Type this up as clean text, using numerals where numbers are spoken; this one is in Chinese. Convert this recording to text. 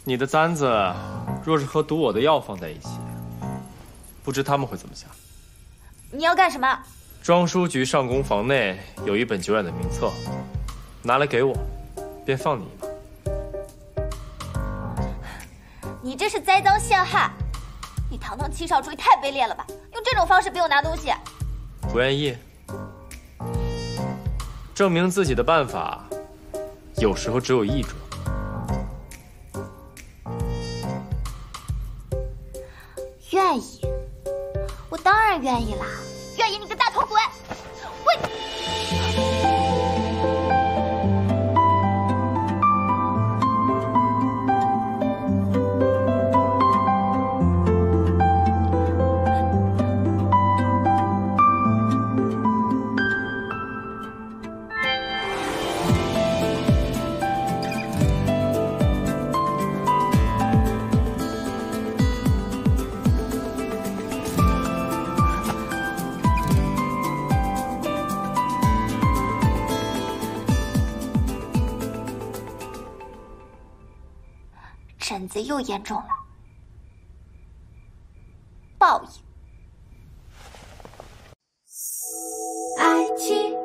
你的簪子若是和毒我的药放在一起，不知他们会怎么想。 你要干什么？ 庄书局上宫房内有一本久远的名册，拿来给我，便放你一马。 你这是栽赃陷害！你堂堂七少主也太卑劣了吧！用这种方式逼我拿东西， 不愿意？证明自己的办法，有时候只有一种。 愿意？我当然愿意啦！愿意你个大头鬼！喂！疹子又严重了，报应。 爱情。